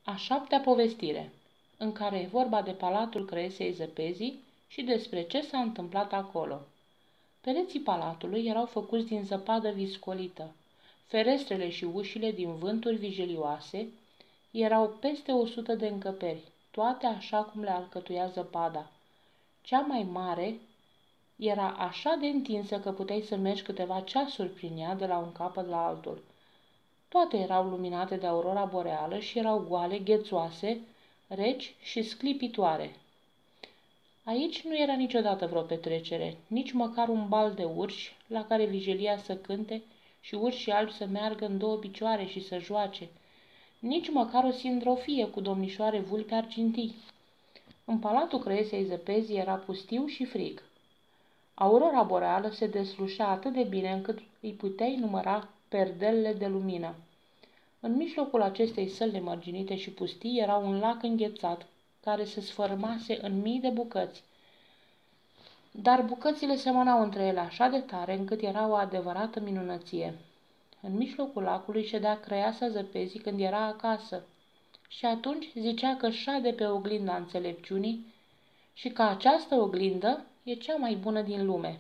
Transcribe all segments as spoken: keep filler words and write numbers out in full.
A șaptea povestire, în care e vorba de Palatul Crăiesei Zăpezii și despre ce s-a întâmplat acolo. Pereții palatului erau făcuți din zăpadă viscolită. Ferestrele și ușile din vânturi vigilioase erau peste o sută de încăperi, toate așa cum le alcătuia zăpada. Cea mai mare era așa de întinsă că puteai să mergi câteva ceasuri prin ea de la un capăt la altul. Toate erau luminate de aurora boreală și erau goale, ghețoase, reci și sclipitoare. Aici nu era niciodată vreo petrecere, nici măcar un bal de urși la care vigilia să cânte și urșii albi să meargă în două picioare și să joace, nici măcar o sindrofie cu domnișoare vulpi argintii. În Palatul Crăiesei Zăpezii era pustiu și frig. Aurora boreală se deslușea atât de bine încât îi puteai număra perdelele de lumină. În mijlocul acestei săli nemărginite și pustii era un lac înghețat, care se sfărâmase în mii de bucăți. Dar bucățile semănau între ele așa de tare încât era o adevărată minunăție. În mijlocul lacului ședea Crăiasa Zăpezii când era acasă și atunci zicea că șade pe oglinda înțelepciunii și că această oglindă e cea mai bună din lume.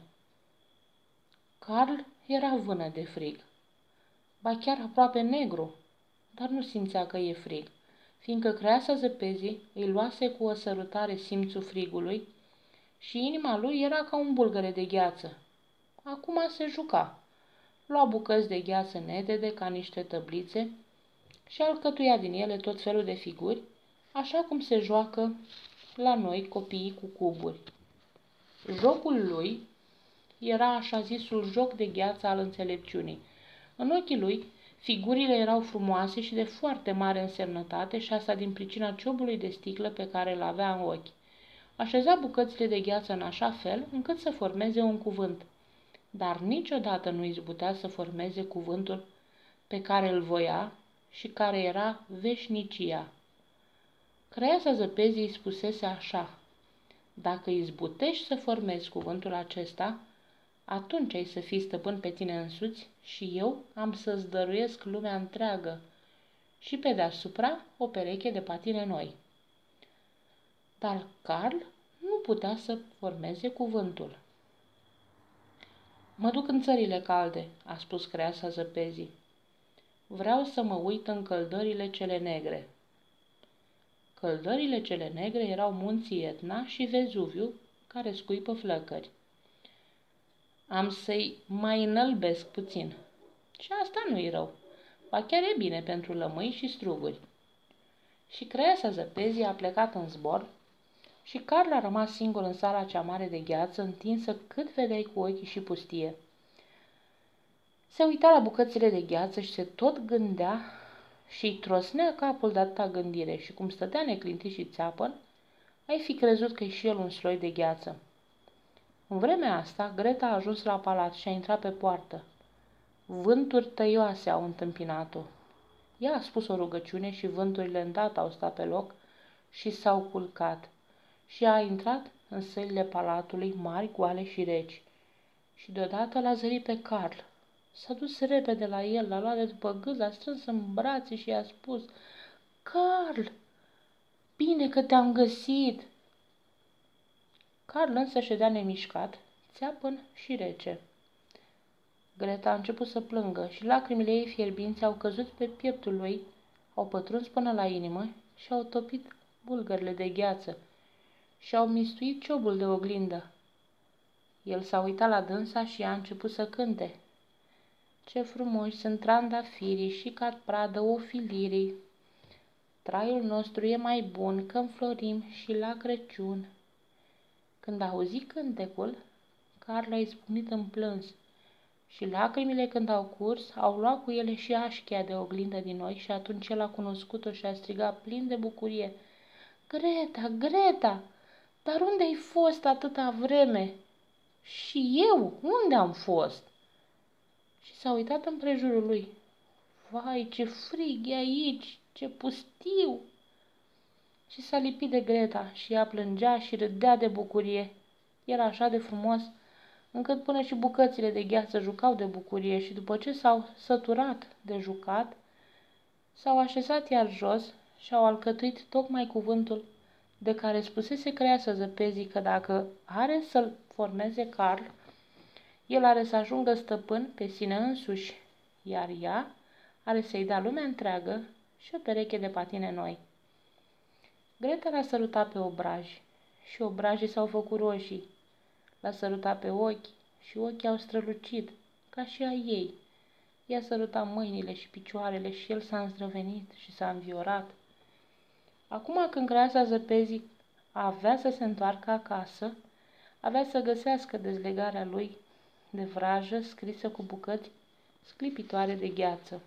Carl era vână de frig, ba chiar aproape negru, dar nu simțea că e frig, fiindcă Crăiasa Zăpezii îi luase cu o sărutare simțul frigului și inima lui era ca un bulgăre de gheață. Acum se juca, lua bucăți de gheață netede ca niște tăblițe și alcătuia din ele tot felul de figuri, așa cum se joacă la noi copiii cu cuburi. Jocul lui era așa zisul joc de gheață al înțelepciunii. În ochii lui, figurile erau frumoase și de foarte mare însemnătate și asta din pricina ciobului de sticlă pe care îl avea în ochi. Așeza bucățile de gheață în așa fel încât să formeze un cuvânt, dar niciodată nu izbutea să formeze cuvântul pe care îl voia și care era veșnicia. Crăiasa Zăpezii îi spusese așa: dacă izbutești să formezi cuvântul acesta, atunci ai să fii stăpân pe tine însuți și eu am să-ți dăruiesc lumea întreagă și pe deasupra o pereche de patine noi. Dar Carl nu putea să formeze cuvântul. Mă duc în țările calde, a spus Crăiasa Zăpezii. Vreau să mă uit în căldările cele negre. Căldările cele negre erau munții Etna și Vezuviu, care scuipă flăcări. Am să-i mai înălbesc puțin. Și asta nu-i rău, ba chiar e bine pentru lămâi și struguri. Și Crăiasa Zăpezii a plecat în zbor și Carl a rămas singur în sala cea mare de gheață, întinsă cât vedeai cu ochii și pustie. Se uita la bucățile de gheață și se tot gândea și îi trosnea capul de atâta gândire și cum stătea neclintit și țeapăn, ai fi crezut că e și el un sloi de gheață. În vremea asta, Greta a ajuns la palat și a intrat pe poartă. Vânturi tăioase au întâmpinat-o. Ea a spus o rugăciune și vânturile îndată au stat pe loc și s-au culcat. Și a intrat în sălile palatului mari, goale și reci. Și deodată l-a zărit pe Carl. S-a dus repede la el, l-a luat de după gât, l-a strâns în brațe și i-a spus: Carl, bine că te-am găsit! Carl însă ședea nemișcat, țeapăn și rece. Greta a început să plângă și lacrimile ei fierbinți au căzut pe pieptul lui, au pătruns până la inimă și au topit bulgările de gheață și au mistuit ciobul de oglindă. El s-a uitat la dânsa și a început să cânte. Ce frumoși sunt trandafirii și ca pradă ofilirii. Traiul nostru e mai bun că înflorim și la Crăciun. Când a auzit cântecul, Carl a izbucnit în plâns și lacrimile, când au curs, au luat cu ele și așchia de oglindă din ochi și atunci el a cunoscut-o și a strigat plin de bucurie: Greta, Greta, dar unde ai fost atâta vreme? Și eu, unde am fost? Și s-a uitat împrejurul lui. Vai, ce frig e aici, ce pustiu! Și s-a lipit de Greta și ea plângea și râdea de bucurie. Era așa de frumos, încât până și bucățile de gheață jucau de bucurie și după ce s-au săturat de jucat, s-au așezat iar jos și-au alcătuit tocmai cuvântul de care spusese Creasa Zăpezii că dacă are să-l formeze Carl, el are să ajungă stăpân pe sine însuși, iar ea are să-i dea lumea întreagă și o pereche de patine noi. Greta l-a sărutat pe obraj și obrajii s-au făcut roșii. L-a sărutat pe ochi și ochii au strălucit, ca și a ei. I-a sărutat mâinile și picioarele și el s-a îndrăvenit și s-a înviorat. Acum când Creasa Zăpezii avea să se întoarcă acasă, avea să găsească dezlegarea lui de vrajă scrisă cu bucăți sclipitoare de gheață.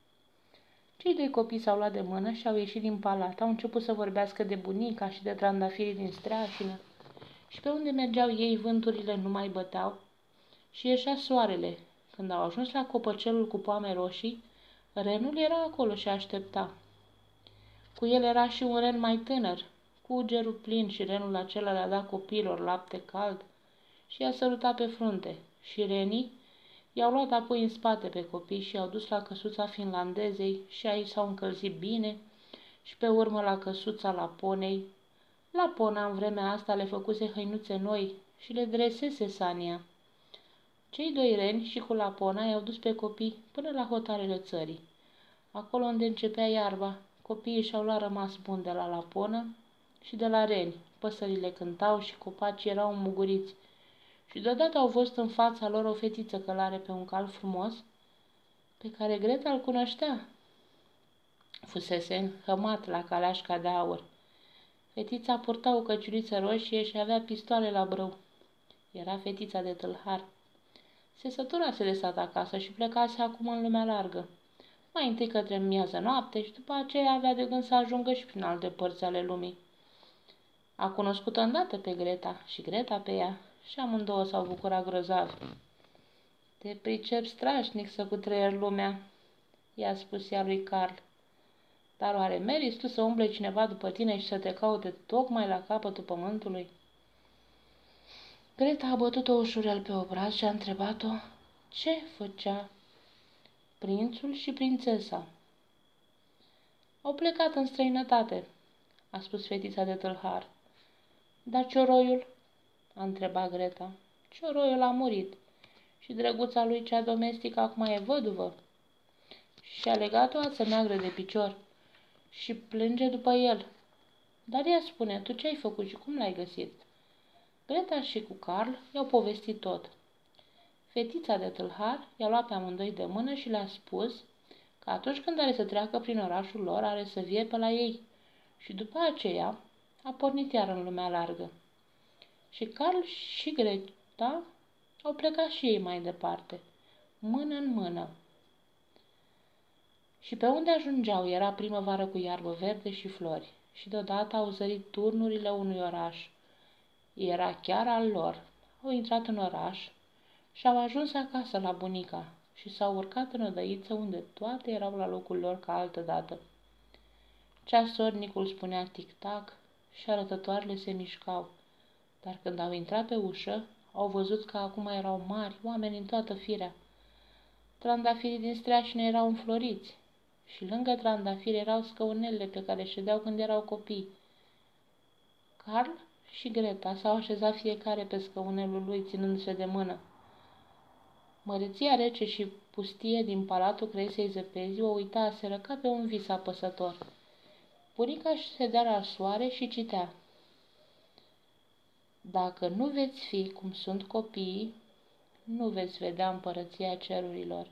Cei doi copii s-au luat de mână și au ieșit din palat, au început să vorbească de bunica și de trandafirii din streașină și pe unde mergeau ei vânturile nu mai băteau și ieșea soarele. Când au ajuns la copăcelul cu poame roșii, renul era acolo și aștepta. Cu el era și un ren mai tânăr, cu ugerul plin și renul acela le-a dat copiilor lapte cald și i-a sărutat pe frunte și renii i-au luat apoi în spate pe copii și i-au dus la căsuța finlandezei și aici s-au încălzit bine și pe urmă la căsuța Laponei. Lapona în vremea asta le făcuse hăinuțe noi și le dresese Sania. Cei doi reni și cu Lapona i-au dus pe copii până la hotarele țării. Acolo unde începea iarba, copiii și-au luat rămas bun de la Laponă și de la reni. Păsările cântau și copacii erau înmuguriți. Și deodată au văzut în fața lor o fetiță călare pe un cal frumos, pe care Greta îl cunoștea. Fusese înhămat la caleașca de aur. Fetița purta o căciuliță roșie și avea pistoale la brâu. Era fetița de tâlhar. Se săturase de stat acasă și plecase acum în lumea largă. Mai întâi către miază noapte și după aceea avea de gând să ajungă și prin alte părți ale lumii. A cunoscut-o îndată pe Greta și Greta pe ea și amândouă s-au bucurat grozav. Te pricep strașnic să cutreieri lumea, i-a spus ea lui Carl. Dar oare meriți tu să umble cineva după tine și să te caute tocmai la capătul pământului? Greta a bătut-o ușurel pe obraz și a întrebat-o ce făcea prințul și prințesa. Au plecat în străinătate, a spus fetița de tâlhar. Dar cioroiul? A întrebat Greta. Cioroiul a murit și drăguța lui cea domestică acum e văduvă. Și a legat o ață neagră de picior și plânge după el. Dar ea spune, tu ce ai făcut și cum l-ai găsit? Greta și cu Carl i-au povestit tot. Fetița de tâlhar i-a luat pe amândoi de mână și le-a spus că atunci când are să treacă prin orașul lor, are să vie pe la ei. Și după aceea a pornit iar în lumea largă. Și Carl și Greta au plecat și ei mai departe, mână în mână. Și pe unde ajungeau era primăvară cu iarbă verde și flori. Și deodată au zărit turnurile unui oraș. Era chiar al lor. Au intrat în oraș și au ajuns acasă la bunica și s-au urcat în odăiță unde toate erau la locul lor ca altădată. Ceasornicul spunea tic-tac și arătătoarele se mișcau, dar când au intrat pe ușă, au văzut că acum erau mari, oameni în toată firea. Trandafirii din streașină erau înfloriți și lângă trandafiri erau scăunelele pe care ședeau când erau copii. Carl și Greta s-au așezat fiecare pe scăunelul lui, ținându-se de mână. Măreția rece și pustie din palatul Creasei Zăpezii o uitaseră ca pe un vis apăsător. Bunica își sedea la soare și citea. Dacă nu veți fi cum sunt copiii, nu veți vedea împărăția cerurilor.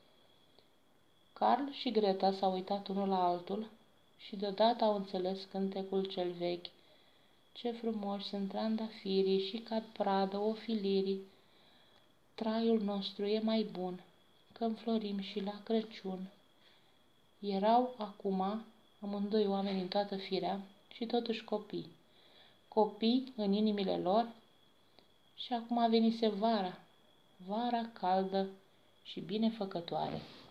Carl și Greta s-au uitat unul la altul și deodată au înțeles cântecul cel vechi. Ce frumoși sunt trandafirii și cad pradă ofilirii. Traiul nostru e mai bun, că înflorim și la Crăciun. Erau acum amândoi oameni în toată firea și totuși copii. Copii în inimile lor și acum venise vara, vara caldă și binefăcătoare.